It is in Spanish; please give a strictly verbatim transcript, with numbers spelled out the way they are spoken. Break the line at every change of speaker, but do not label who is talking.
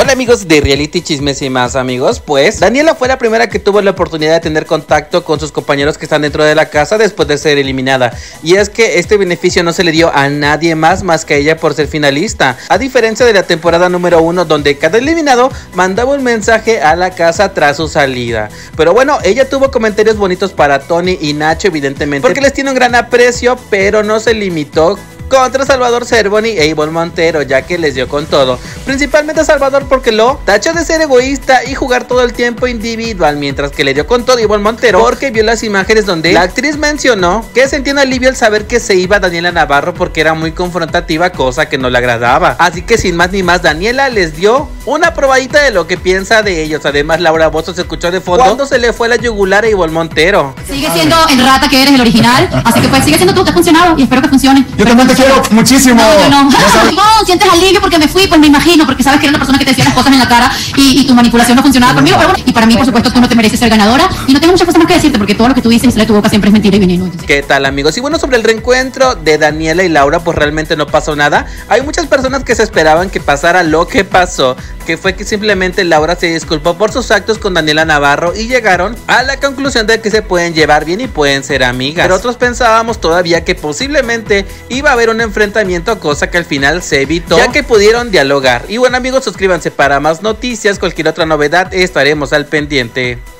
Hola amigos de Reality Chismes y más, amigos. Pues Daniela fue la primera que tuvo la oportunidad de tener contacto con sus compañeros que están dentro de la casa después de ser eliminada. Y es que este beneficio no se le dio a nadie más más que a ella por ser finalista, a diferencia de la temporada número uno, donde cada eliminado mandaba un mensaje a la casa tras su salida. Pero bueno, ella tuvo comentarios bonitos para Tony y Nacho, evidentemente, porque les tiene un gran aprecio, pero no se limitó contra Salvador Cervoni e Ivonne Montero, ya que les dio con todo, principalmente a Salvador porque lo tachó de ser egoísta y jugar todo el tiempo individual, mientras que le dio con todo a Ivonne Montero porque vio las imágenes donde la actriz mencionó que sentía un alivio al saber que se iba Daniela Navarro porque era muy confrontativa, cosa que no le agradaba. Así que sin más ni más, Daniela les dio una probadita de lo que piensa de ellos. Además, Laura Bozzo se escuchó de fondo cuando se le fue la yugular a Ivonne Montero.
Sigue siendo el rata que eres, el original, así que pues sigue siendo tú, te ha funcionado y espero que funcione.
Yo también te quiero muchísimo.
No, yo no. No, sientes alivio porque me fui, pues me imagino, porque sabes que era una persona que te decía las cosas en la cara y, y tu manipulación no funcionaba conmigo, pero bueno, y para mí, por supuesto, tú no te mereces ser ganadora y no tengo muchas cosas más que decirte porque todo lo que tú dices y sale de tu boca siempre es mentira y veneno. Entonces.
¿Qué tal, amigos? Y bueno, sobre el reencuentro de Daniela y Laura, pues realmente no pasó nada. Hay muchas personas que se esperaban que pasara lo que pasó, que fue que simplemente Laura se disculpó por sus actos con Daniela Navarro y llegaron a la conclusión de que se pueden llevar bien y pueden ser amigas. Pero otros pensábamos todavía que posiblemente iba a haber un enfrentamiento, cosa que al final se evitó, ya que pudieron dialogar. Y bueno, amigos, suscríbanse para más noticias, cualquier otra novedad estaremos al pendiente.